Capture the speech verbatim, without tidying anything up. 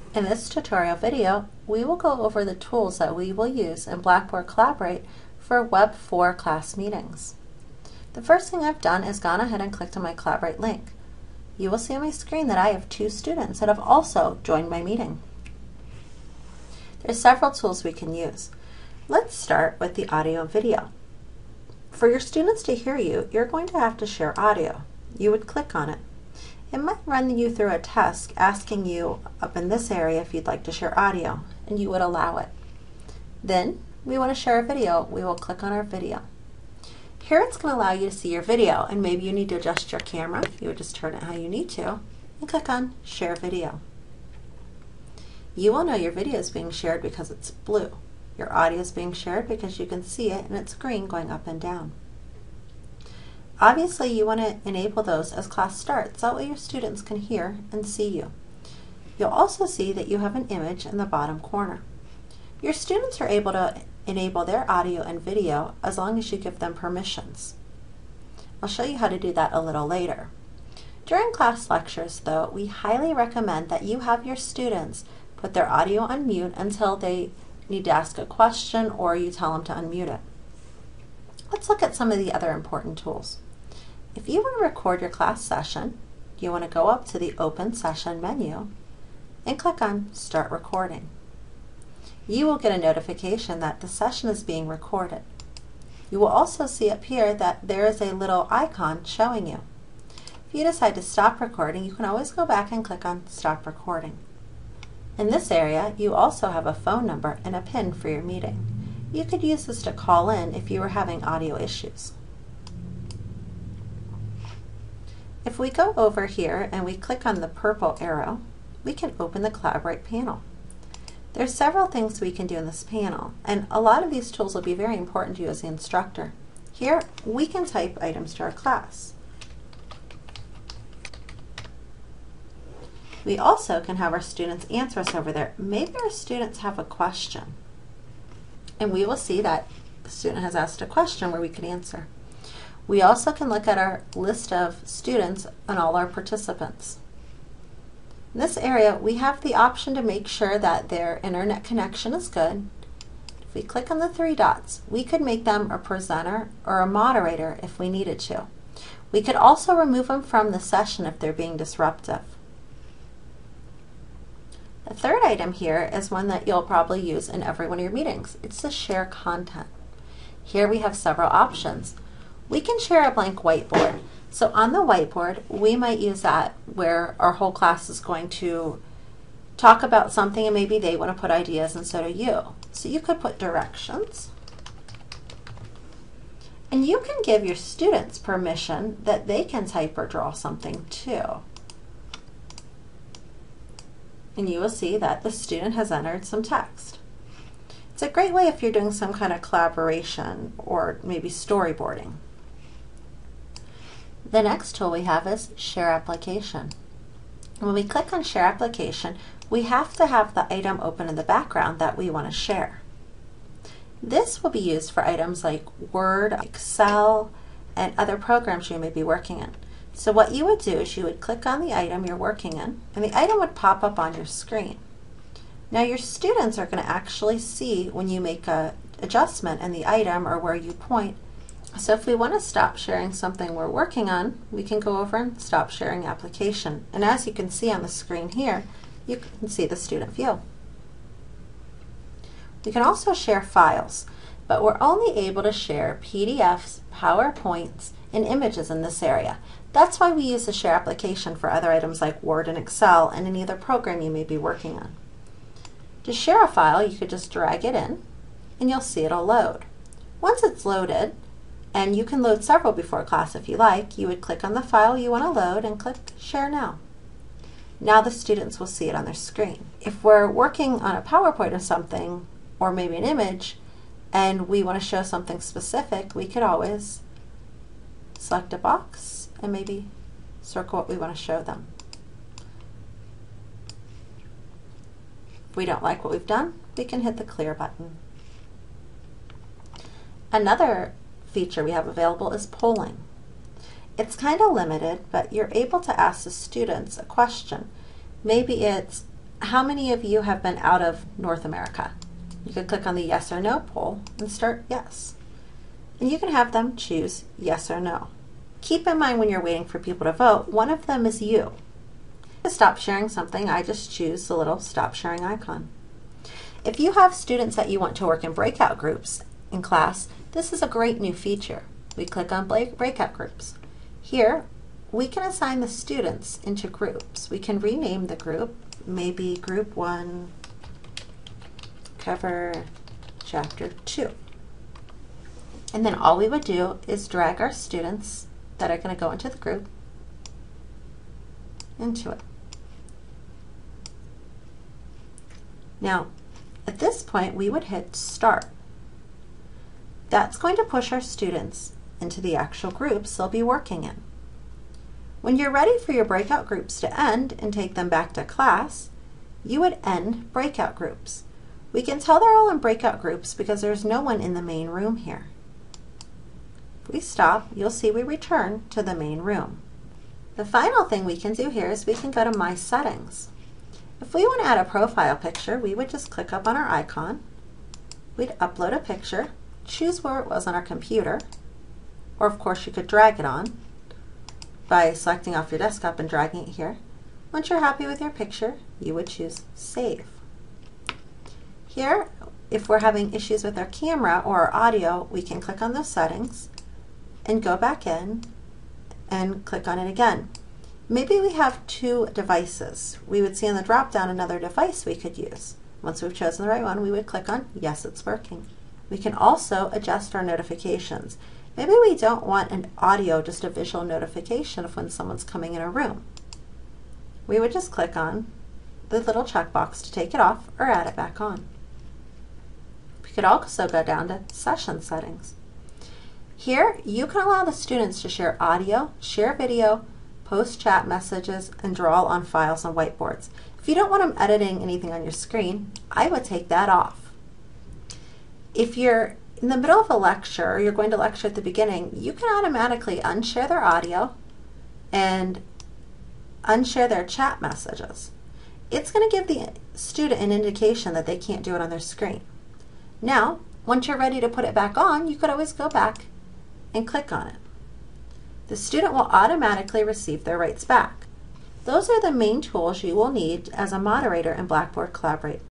In this tutorial video, we will go over the tools that we will use in Blackboard Collaborate for Web four class meetings. The first thing I've done is gone ahead and clicked on my Collaborate link. You will see on my screen that I have two students that have also joined my meeting. There's several tools we can use. Let's start with the audio and video. For your students to hear you, you're going to have to share audio. You would click on it. It might run you through a task asking you up in this area if you'd like to share audio, and you would allow it. Then we want to share a video. We will click on our video. Here it's going to allow you to see your video, and maybe you need to adjust your camera. You would just turn it how you need to and click on Share Video. You will know your video is being shared because it's blue. Your audio is being shared because you can see it and it's green going up and down. Obviously, you want to enable those as class starts. That way your students can hear and see you. You'll also see that you have an image in the bottom corner. Your students are able to enable their audio and video as long as you give them permissions. I'll show you how to do that a little later. During class lectures, though, we highly recommend that you have your students put their audio on mute until they need to ask a question or you tell them to unmute it. Let's look at some of the other important tools. If you want to record your class session, you want to go up to the Open Session menu and click on Start Recording. You will get a notification that the session is being recorded. You will also see up here that there is a little icon showing you. If you decide to stop recording, you can always go back and click on Stop Recording. In this area, you also have a phone number and a PIN for your meeting. You could use this to call in if you were having audio issues. If we go over here and we click on the purple arrow, we can open the Collaborate panel. There's several things we can do in this panel, and a lot of these tools will be very important to you as the instructor. Here, we can type items to our class. We also can have our students answer us over there. Maybe our students have a question, and we will see that the student has asked a question where we can answer. We also can look at our list of students and all our participants. In this area, we have the option to make sure that their internet connection is good. If we click on the three dots, we could make them a presenter or a moderator if we needed to. We could also remove them from the session if they're being disruptive. The third item here is one that you'll probably use in every one of your meetings. It's to share content. Here we have several options. We can share a blank whiteboard. So on the whiteboard, we might use that where our whole class is going to talk about something and maybe they want to put ideas and so do you. So you could put directions. And you can give your students permission that they can type or draw something too. And you will see that the student has entered some text. It's a great way if you're doing some kind of collaboration or maybe storyboarding. The next tool we have is Share Application. When we click on Share Application, we have to have the item open in the background that we want to share. This will be used for items like Word, Excel, and other programs you may be working in. So what you would do is you would click on the item you're working in, and the item would pop up on your screen. Now your students are going to actually see when you make an adjustment in the item or where you point. So if we want to stop sharing something we're working on, we can go over and stop sharing application. And as you can see on the screen here, you can see the student view. We can also share files, but we're only able to share P D Fs, PowerPoints, and images in this area. That's why we use the Share Application for other items like Word and Excel and any other program you may be working on. To share a file, you could just drag it in, and you'll see it'll load. Once it's loaded, and you can load several before class if you like, you would click on the file you want to load and click Share Now. Now the students will see it on their screen. If we're working on a PowerPoint or something, or maybe an image, and we want to show something specific, we could always select a box and maybe circle what we want to show them. If we don't like what we've done, we can hit the clear button. Another feature we have available is polling. It's kind of limited, but you're able to ask the students a question. Maybe it's how many of you have been out of North America? You could click on the yes or no poll and start yes. And you can have them choose yes or no. Keep in mind when you're waiting for people to vote, one of them is you. To stop sharing something, I just choose the little stop sharing icon. If you have students that you want to work in breakout groups in class, this is a great new feature. We click on breakout groups. Here, we can assign the students into groups. We can rename the group, maybe group one, cover chapter two. And then all we would do is drag our students that are going to go into the group into it. Now, at this point, we would hit start. That's going to push our students into the actual groups they'll be working in. When you're ready for your breakout groups to end and take them back to class, you would end breakout groups. We can tell they're all in breakout groups because there's no one in the main room here. If we stop, you'll see we return to the main room. The final thing we can do here is we can go to My Settings. If we want to add a profile picture, we would just click up on our icon. We'd upload a picture, choose where it was on our computer, or of course you could drag it on by selecting off your desktop and dragging it here. Once you're happy with your picture, you would choose Save. Here, if we're having issues with our camera or our audio, we can click on those settings and go back in and click on it again. Maybe we have two devices. We would see on the drop down another device we could use. Once we've chosen the right one, we would click on Yes, it's working. We can also adjust our notifications. Maybe we don't want an audio, just a visual notification of when someone's coming in a room. We would just click on the little checkbox to take it off or add it back on. We could also go down to Session Settings. Here, you can allow the students to share audio, share video, post chat messages, and draw on files on whiteboards. If you don't want them editing anything on your screen, I would take that off. If you're in the middle of a lecture or you're going to lecture at the beginning, you can automatically unshare their audio and unshare their chat messages. It's going to give the student an indication that they can't do it on their screen. Now, once you're ready to put it back on, you could always go back and click on it. The student will automatically receive their rights back. Those are the main tools you will need as a moderator in Blackboard Collaborate.